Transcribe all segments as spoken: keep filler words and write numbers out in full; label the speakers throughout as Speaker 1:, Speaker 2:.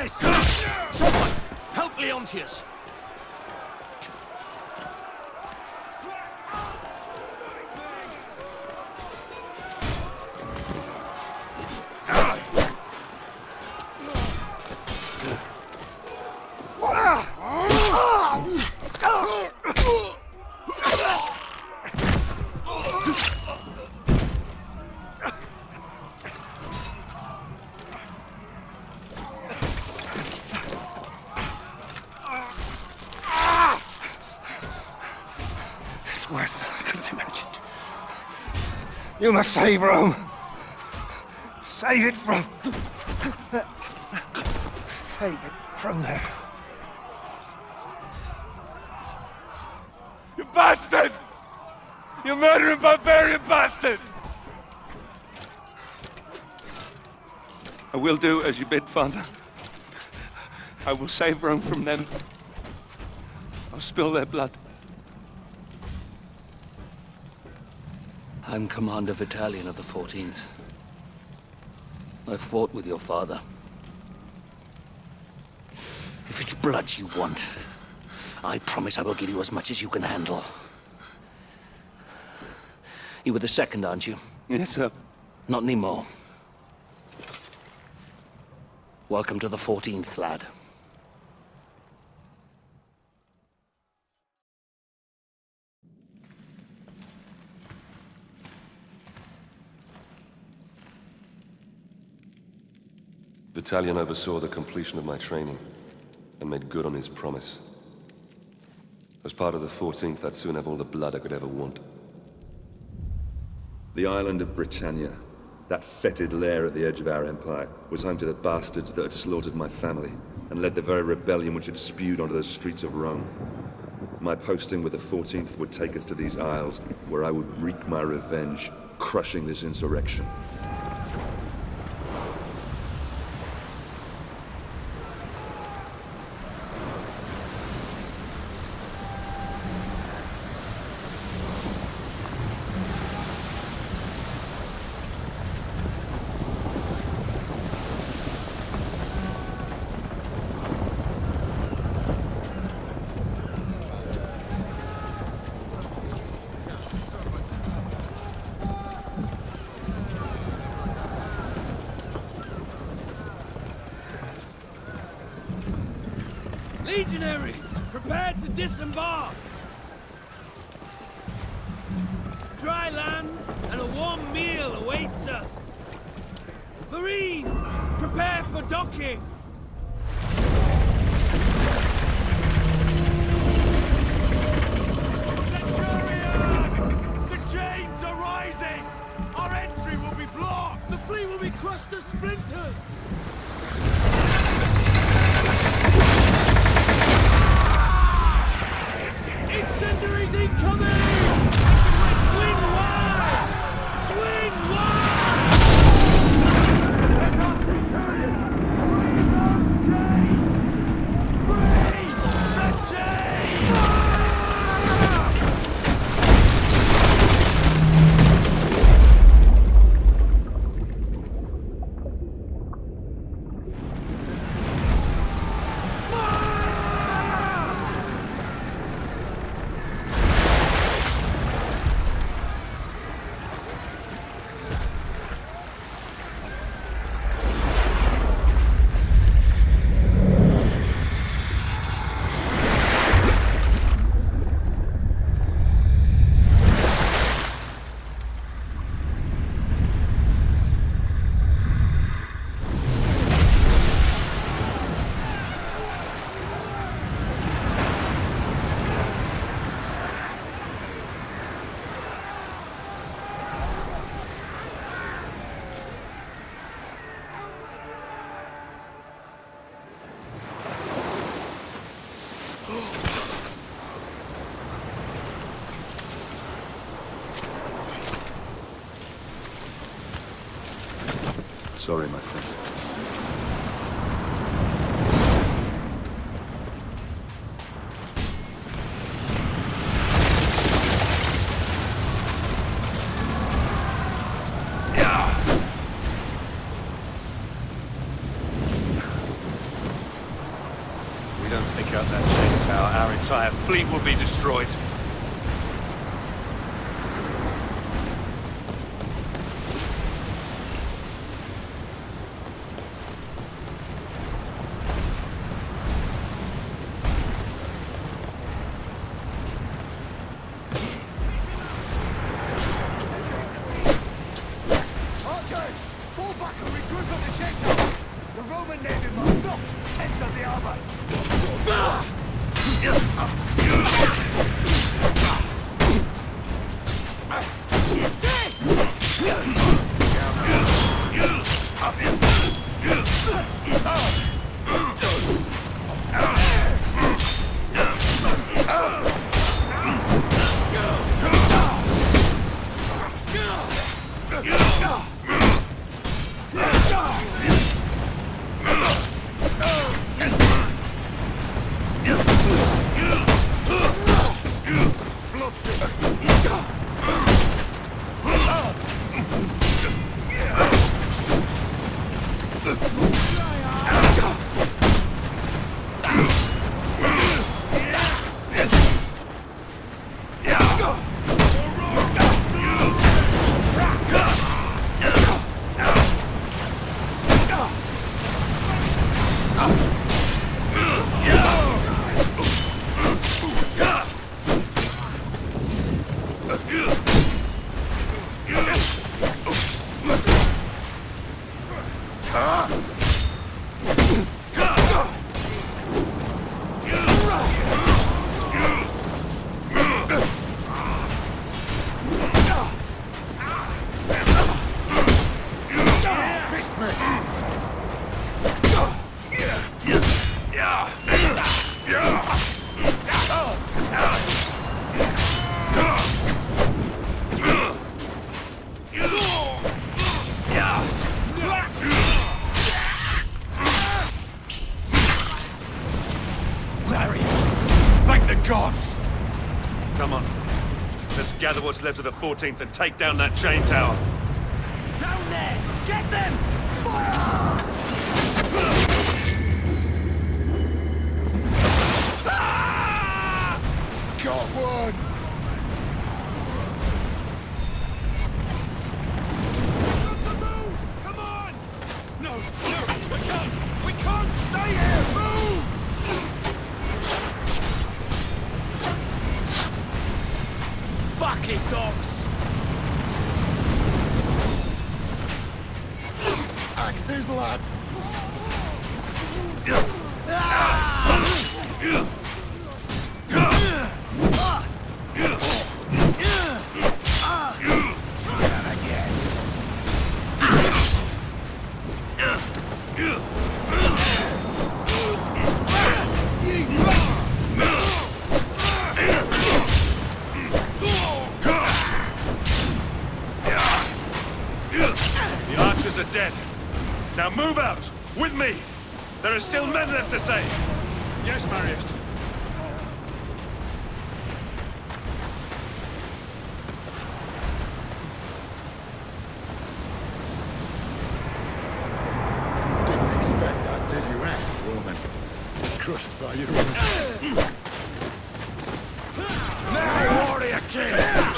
Speaker 1: Someone, help Leontius!
Speaker 2: Worse than I could have imagined. You must save Rome. Save it from... Save it from there.
Speaker 3: You bastards! You murdering barbarian bastards! I will do as you bid, Father. I will save Rome from them. I'll spill their blood.
Speaker 4: I'm Commander Vitalian of the fourteenth. I fought with your father. If it's blood you want, I promise I will give you as much as you can handle. You were the second, aren't you?
Speaker 3: Yes, sir.
Speaker 4: Not anymore. Welcome to the fourteenth, lad.
Speaker 5: Vitalian oversaw the completion of my training and made good on his promise. As part of the fourteenth, I'd soon have all the blood I could ever want.
Speaker 6: The island of Britannia, that fetid lair at the edge of our empire, was home to the bastards that had slaughtered my family and led the very rebellion which had spewed onto the streets of Rome. My posting with the fourteenth would take us to these isles, where I would wreak my revenge, crushing this insurrection.
Speaker 1: Legionaries, prepare to disembark! Dry land and a warm meal awaits us. Marines, prepare for docking!
Speaker 3: Centurion! The chains are rising! Our entry will be blocked!
Speaker 1: The fleet will be crushed to splinters! Incendiaries incoming! Swing wide! Swing wide! Free the chains!
Speaker 6: Sorry, my friend.
Speaker 3: out that chain tower, our entire fleet will be destroyed. Gather what's left of the fourteenth and take down that chain tower.
Speaker 1: Down there! Get them! Fire! Ah!
Speaker 2: Got one!
Speaker 1: Come on! No, no, we can't! We can't stay here! Move! Fucking dogs!
Speaker 2: Axes, lads!
Speaker 1: Try that again!
Speaker 3: The archers are dead. Now move out! With me! There are still men left to save! Yes, Marius.
Speaker 2: Didn't expect that, did you, eh, woman? Crushed by your own. Now, warrior king!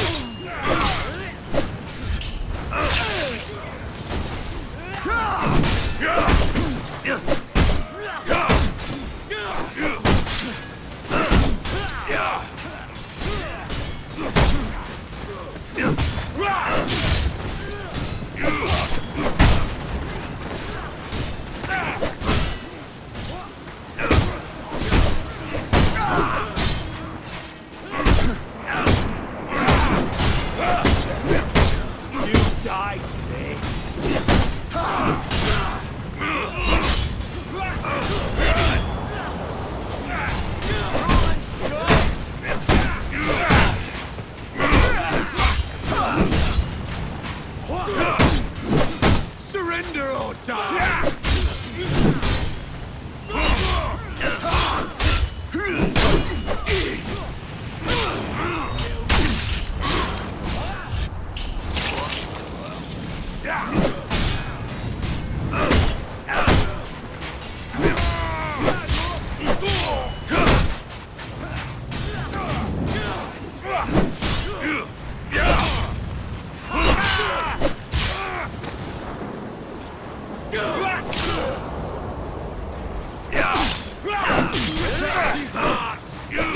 Speaker 1: Surrender or die! These hearts!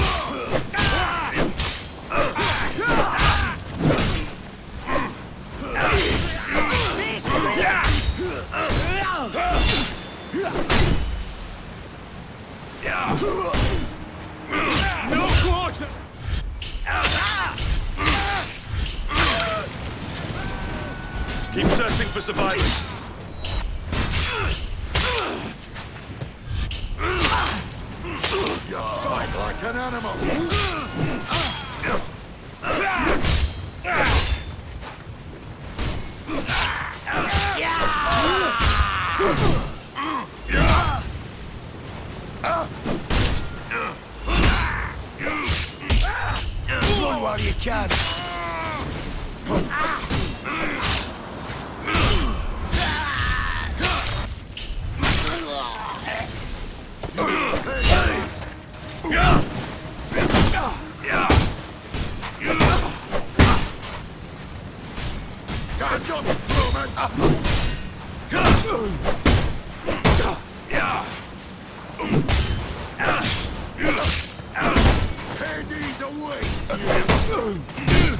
Speaker 1: No quarter!
Speaker 6: Keep searching for survivors.
Speaker 2: Fight like an animal! Run while you can! Charge up, Roman! Hades awaits you!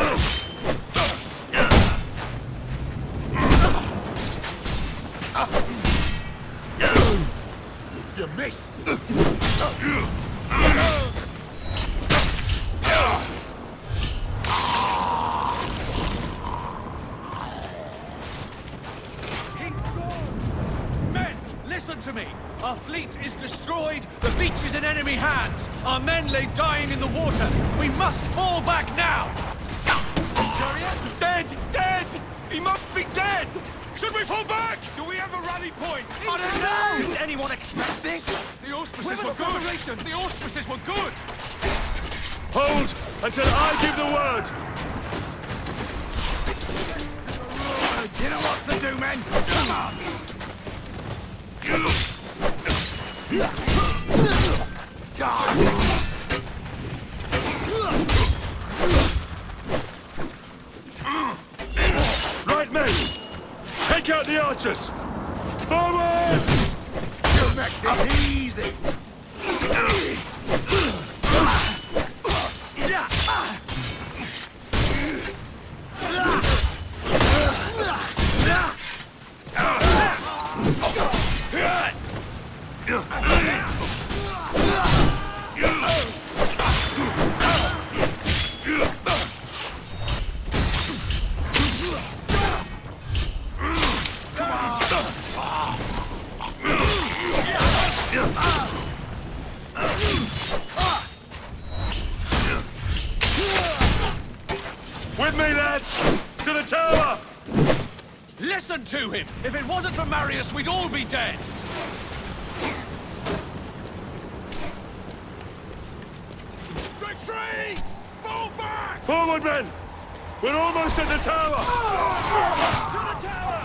Speaker 2: You missed!
Speaker 1: Men, listen to me! Our fleet is destroyed, the beach is in enemy hands. Our men lay dying in the water. We must fall back now! Chariot? Dead! Dead! He must be dead! Should we fall back? Do we have a rally point? I don't know! Did anyone expect this? The auspices were good! The auspices were good!
Speaker 6: Hold until I give the word!
Speaker 2: You know what to do, men! Come on!
Speaker 6: Right, men! Take out the archers! Forward!
Speaker 2: You make this easy!
Speaker 6: With me, lads! To the tower!
Speaker 1: Listen to him! If it wasn't for Marius, we'd all be dead! Retreat! Fall back!
Speaker 6: Forward, men! We're almost at the tower!
Speaker 1: To the tower!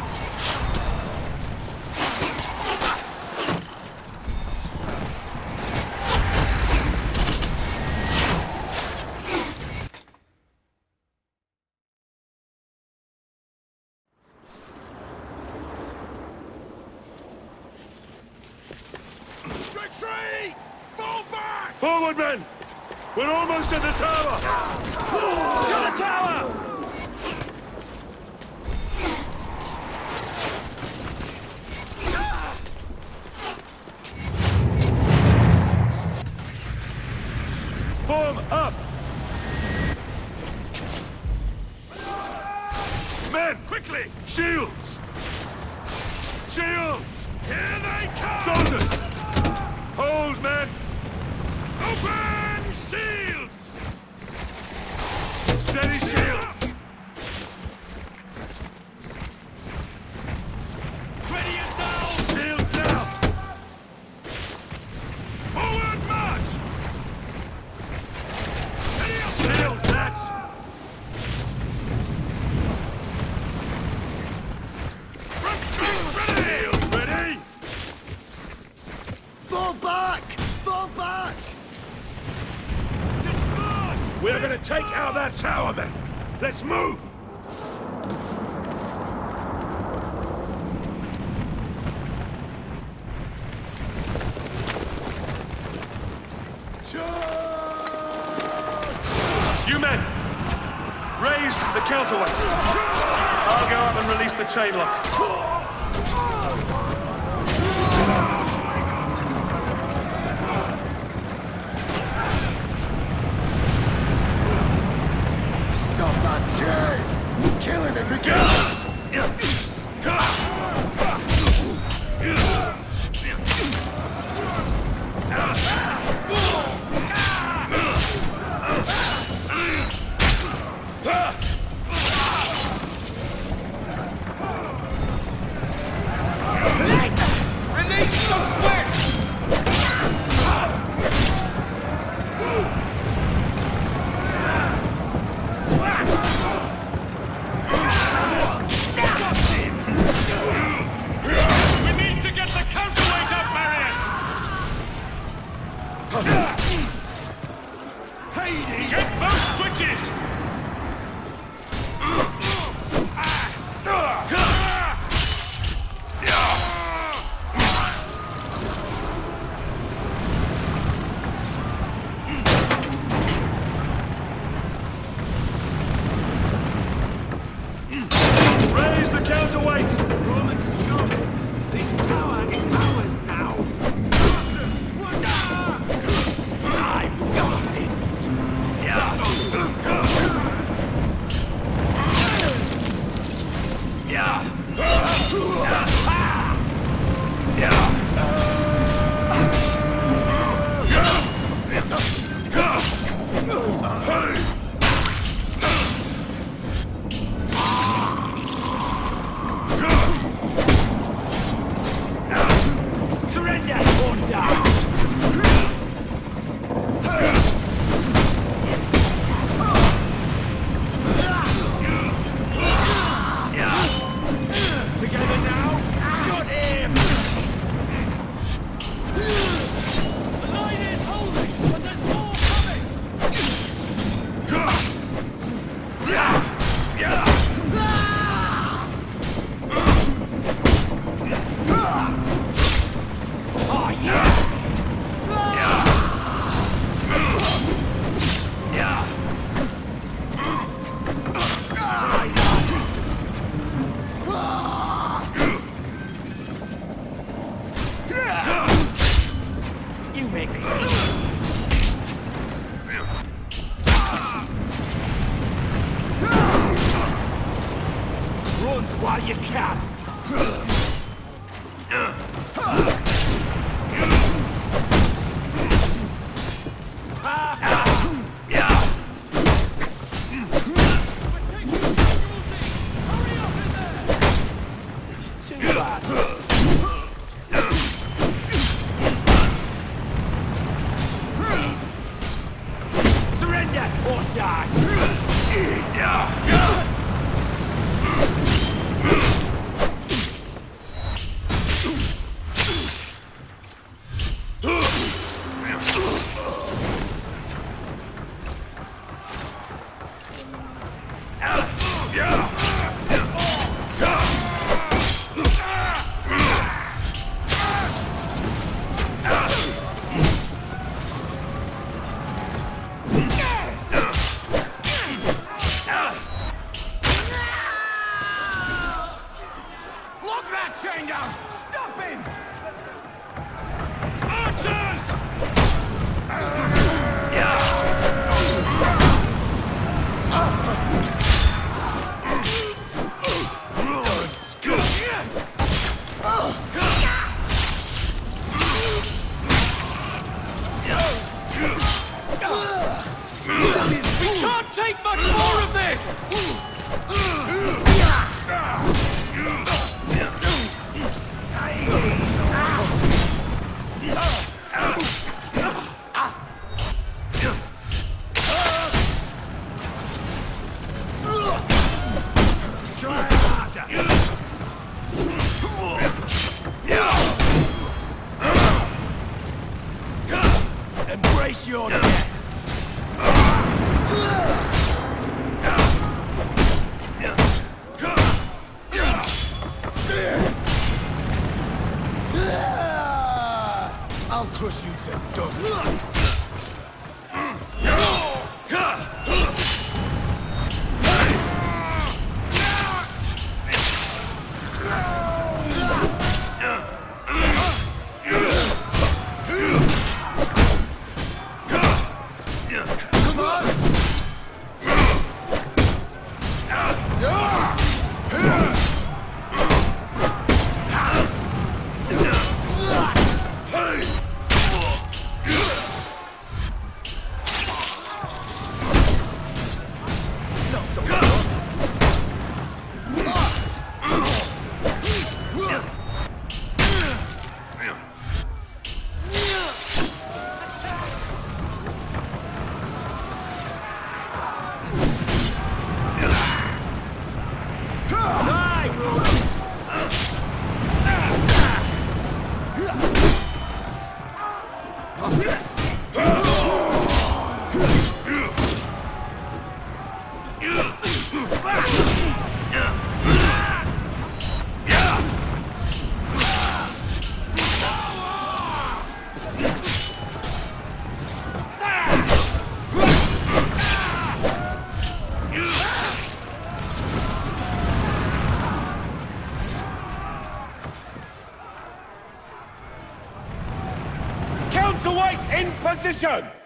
Speaker 1: Retreat! Fall back!
Speaker 6: Forward, men! We're almost at the tower!
Speaker 1: To the tower!
Speaker 6: Form up! Men, quickly! Shields! Shields!
Speaker 1: Here they come!
Speaker 6: Soldiers! Hold, men!
Speaker 1: Open shields!
Speaker 6: Steady shields!
Speaker 1: Ready yourselves!
Speaker 6: Shields now!
Speaker 1: Forward march! Ready up!
Speaker 6: Shields, lads! Shields ready!
Speaker 2: Fall back! Fall back!
Speaker 1: Disperse!
Speaker 6: We're gonna take out that tower, men! Let's move!
Speaker 3: counterweight. I'll go up and release the chain lock.
Speaker 2: Stop that chain! Kill him if he can!
Speaker 1: Release the switch! We need to get the counterweight up, Marius! Hades! Get both switches!
Speaker 3: Raise the counterweight!
Speaker 1: Roman scum! This power is ours now! I'm Garthins! Yeah! Surrender or die! Together now! Got him! The line is holding, but there's more coming! Oh, yeah! You make this easy. Run while you can. Too bad. Surrender or die! Lock that chain down! Stop him! Archers! We can't take much more of this! Embrace your death! I'll crush you to dust!
Speaker 7: position!